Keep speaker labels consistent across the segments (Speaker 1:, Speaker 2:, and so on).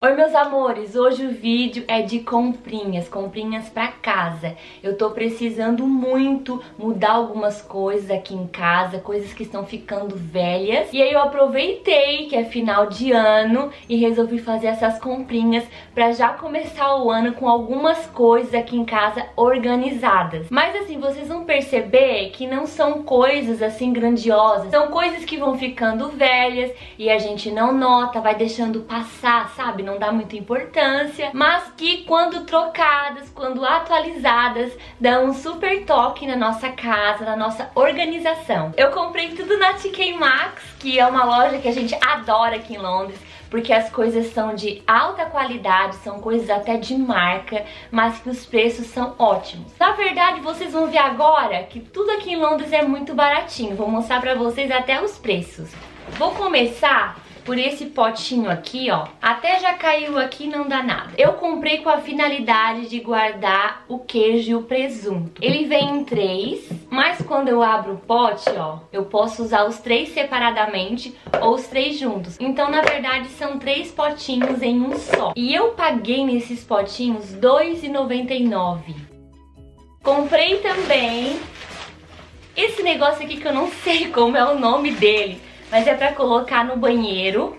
Speaker 1: Oi meus amores, hoje o vídeo é de comprinhas pra casa. Eu tô precisando muito mudar algumas coisas aqui em casa, coisas que estão ficando velhas. E aí eu aproveitei que é final de ano e resolvi fazer essas comprinhas pra já começar o ano com algumas coisas aqui em casa organizadas. Mas assim, vocês vão perceber que não são coisas assim grandiosas, são coisas que vão ficando velhas e a gente não nota, vai deixando passar, sabe? Não dá muita importância, mas que quando trocadas, quando atualizadas, dão um super toque na nossa casa, na nossa organização. Eu comprei tudo na TK Maxx, que é uma loja que a gente adora aqui em Londres, porque as coisas são de alta qualidade, são coisas até de marca, mas que os preços são ótimos. Na verdade, vocês vão ver agora que tudo aqui em Londres é muito baratinho. Vou mostrar pra vocês até os preços. Vou começar por esse potinho aqui, ó. Até já caiu aqui, não dá nada. Eu comprei com a finalidade de guardar o queijo e o presunto. Ele vem em 3, mas quando eu abro o pote, ó, eu posso usar os 3 separadamente ou os 3 juntos. Então, na verdade, são 3 potinhos em um só. E eu paguei nesses potinhos R$ 2,99. Comprei também esse negócio aqui que eu não sei como é o nome dele, mas é pra colocar no banheiro,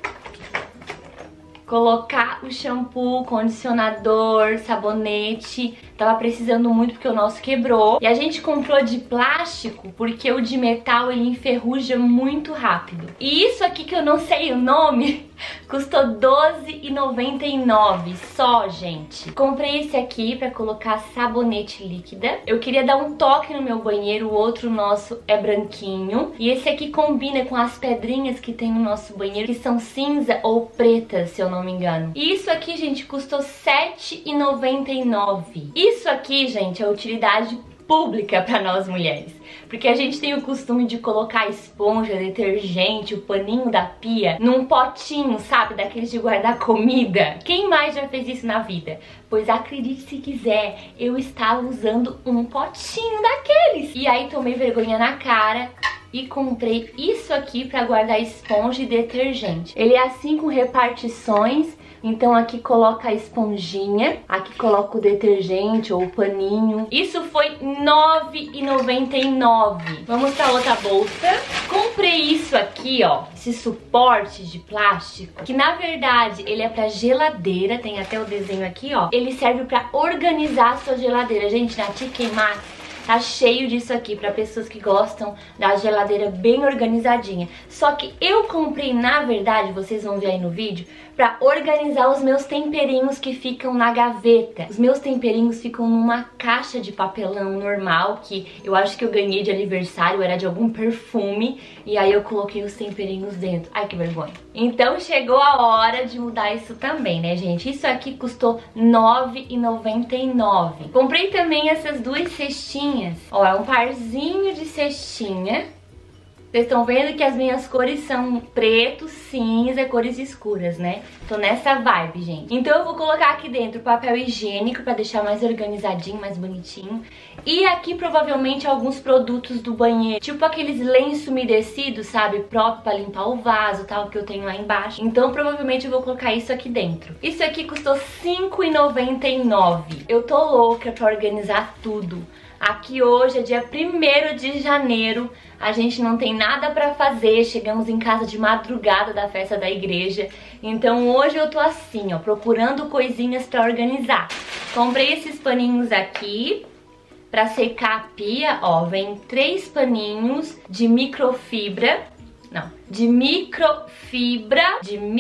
Speaker 1: colocar o shampoo, condicionador, sabonete. Tava precisando muito porque o nosso quebrou. E a gente comprou de plástico porque o de metal ele enferruja muito rápido. E isso aqui que eu não sei o nome custou R$ 12,99 só, gente. Comprei esse aqui pra colocar sabonete líquida. Eu queria dar um toque no meu banheiro, o outro nosso é branquinho. E esse aqui combina com as pedrinhas que tem no nosso banheiro, que são cinza ou pretas, se eu não me engano. E isso aqui, gente, custou R$ 7,99. Isso aqui, gente, é utilidade pública para nós mulheres, porque a gente tem o costume de colocar esponja, detergente, o paninho da pia num potinho, sabe, daqueles de guardar comida. Quem mais já fez isso na vida? Pois acredite se quiser, eu estava usando um potinho daqueles. E aí tomei vergonha na cara e comprei isso aqui para guardar esponja e detergente. Ele é assim com repartições. Então aqui coloca a esponjinha, aqui coloca o detergente ou o paninho. Isso foi R$ 9,99. Vamos pra outra bolsa. Comprei isso aqui, ó, esse suporte de plástico, que na verdade ele é pra geladeira, tem até o desenho aqui, ó. Ele serve pra organizar a sua geladeira. Gente, na TK Maxx tá cheio disso aqui pra pessoas que gostam da geladeira bem organizadinha. Só que eu comprei, na verdade, vocês vão ver aí no vídeo, pra organizar os meus temperinhos que ficam na gaveta. Os meus temperinhos ficam numa caixa de papelão normal, que eu acho que eu ganhei de aniversário, era de algum perfume, e aí eu coloquei os temperinhos dentro. Ai, que vergonha. Então chegou a hora de mudar isso também, né, gente? Isso aqui custou R$ 9,99. Comprei também essas duas cestinhas. Ó, é um parzinho de cestinha. Vocês estão vendo que as minhas cores são preto, cinza, cores escuras, né? Tô nessa vibe, gente. Então eu vou colocar aqui dentro papel higiênico pra deixar mais organizadinho, mais bonitinho. E aqui provavelmente alguns produtos do banheiro, tipo aqueles lenços umedecidos, sabe? Próprio pra limpar o vaso e tal, que eu tenho lá embaixo. Então provavelmente eu vou colocar isso aqui dentro. Isso aqui custou R$ 5,99. Eu tô louca pra organizar tudo. Aqui hoje é dia 1º de janeiro, a gente não tem nada pra fazer, chegamos em casa de madrugada da festa da igreja, então hoje eu tô assim, ó, procurando coisinhas pra organizar. Comprei esses paninhos aqui pra secar a pia, ó, vem 3 paninhos de microfibra, não, de microfibra.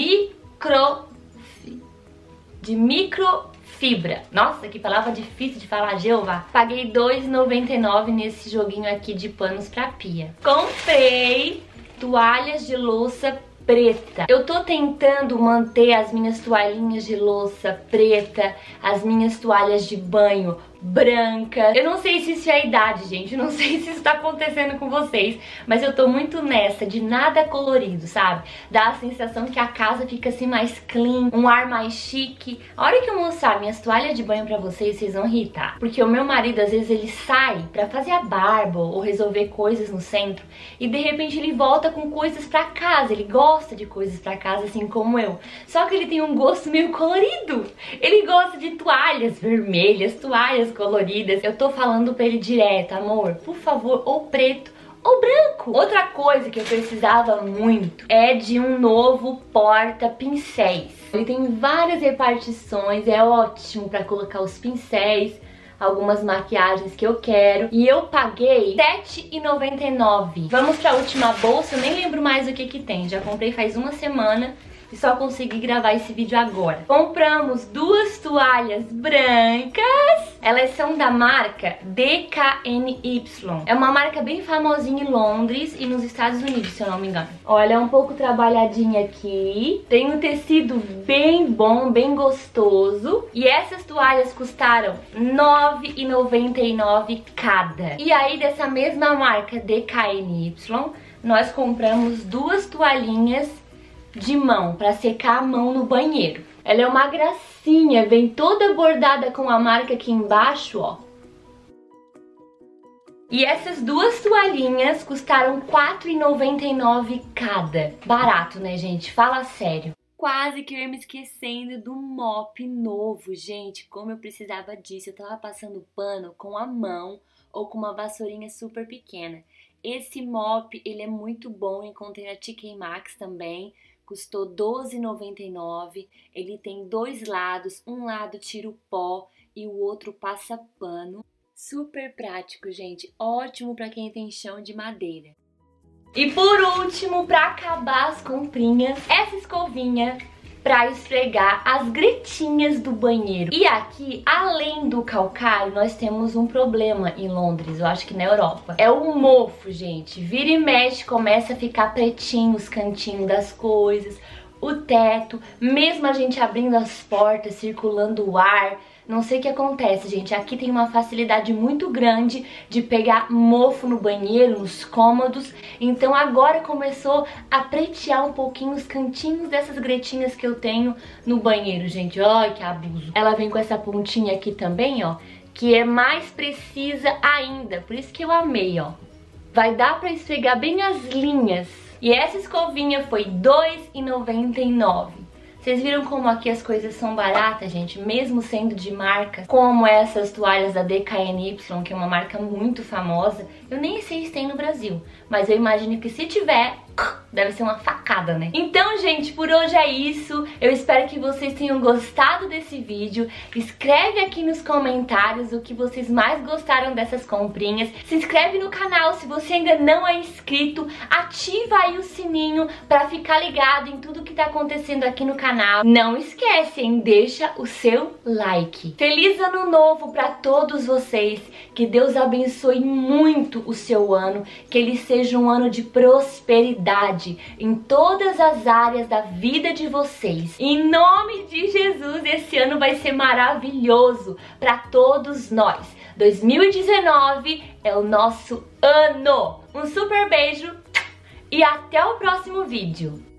Speaker 1: Nossa, que palavra difícil de falar, Jeová. Paguei R$ 2,99 nesse joguinho aqui de panos pra pia. Comprei toalhas de louça preta. Eu tô tentando manter as minhas toalhinhas de louça preta, as minhas toalhas de banho branca. Eu não sei se isso é a idade, gente, eu não sei se isso tá acontecendo com vocês, mas eu tô muito nessa de nada colorido, sabe? Dá a sensação que a casa fica assim mais clean, um ar mais chique. A hora que eu mostrar minhas toalhas de banho pra vocês, vocês vão rir, tá? Porque o meu marido, às vezes, ele sai pra fazer a barba ou resolver coisas no centro e de repente ele volta com coisas pra casa. Ele gosta de coisas pra casa, assim como eu. Só que ele tem um gosto meio colorido. Ele gosta de toalhas vermelhas, toalhas coloridas. Eu tô falando pra ele direto: amor, por favor, ou preto ou branco. Outra coisa que eu precisava muito é de um novo porta-pincéis. Ele tem várias repartições, é ótimo pra colocar os pincéis, algumas maquiagens que eu quero. E eu paguei R$7,99. Vamos pra última bolsa, eu nem lembro mais o que que tem. Já comprei faz uma semana e só consegui gravar esse vídeo agora. Compramos duas toalhas brancas. Elas são da marca DKNY. É uma marca bem famosinha em Londres e nos Estados Unidos, se eu não me engano. Olha, é um pouco trabalhadinha aqui. Tem um tecido bem bom, bem gostoso. E essas toalhas custaram R$9,99 cada. E aí, dessa mesma marca DKNY, nós compramos duas toalhinhas de mão, pra secar a mão no banheiro. Ela é uma gracinha, vem toda bordada com a marca aqui embaixo, ó. E essas duas toalhinhas custaram R$4,99 cada. Barato, né, gente? Fala sério. Quase que eu ia me esquecendo do mop novo, gente. Como eu precisava disso. Eu tava passando pano com a mão ou com uma vassourinha super pequena. Esse mop, ele é muito bom. Encontrei na TK Maxx também. Custou R$12,99. Ele tem dois lados, um lado tira o pó e o outro passa pano. Super prático, gente. Ótimo para quem tem chão de madeira. E por último, para acabar as comprinhas, essa escovinha para esfregar as gretinhas do banheiro. E aqui, além do calcário, nós temos um problema em Londres, eu acho que na Europa. É o mofo, gente. Vira e mexe, começa a ficar pretinho os cantinhos das coisas, o teto, mesmo a gente abrindo as portas, circulando o ar. Não sei o que acontece, gente. Aqui tem uma facilidade muito grande de pegar mofo no banheiro, nos cômodos. Então agora começou a pretear um pouquinho os cantinhos dessas gretinhas que eu tenho no banheiro, gente. Ai, que abuso. Ela vem com essa pontinha aqui também, ó, que é mais precisa ainda. Por isso que eu amei, ó. Vai dar pra esfregar bem as linhas. E essa escovinha foi R$2,99. Vocês viram como aqui as coisas são baratas, gente? Mesmo sendo de marca, como essas toalhas da DKNY, que é uma marca muito famosa. Eu nem sei se tem no Brasil, mas eu imagino que se tiver, deve ser uma facada, né? Então, gente, por hoje é isso. Eu espero que vocês tenham gostado desse vídeo. Escreve aqui nos comentários o que vocês mais gostaram dessas comprinhas. Se inscreve no canal se você ainda não é inscrito. Ativa aí o sininho pra ficar ligado em tudo que tá acontecendo aqui no canal. Não esquece, hein? Deixa o seu like. Feliz ano novo pra todos vocês. Que Deus abençoe muito o seu ano. Que ele seja um ano de prosperidade em todas as áreas da vida de vocês. Em nome de Jesus, esse ano vai ser maravilhoso para todos nós. 2019 é o nosso ano. Um super beijo e até o próximo vídeo.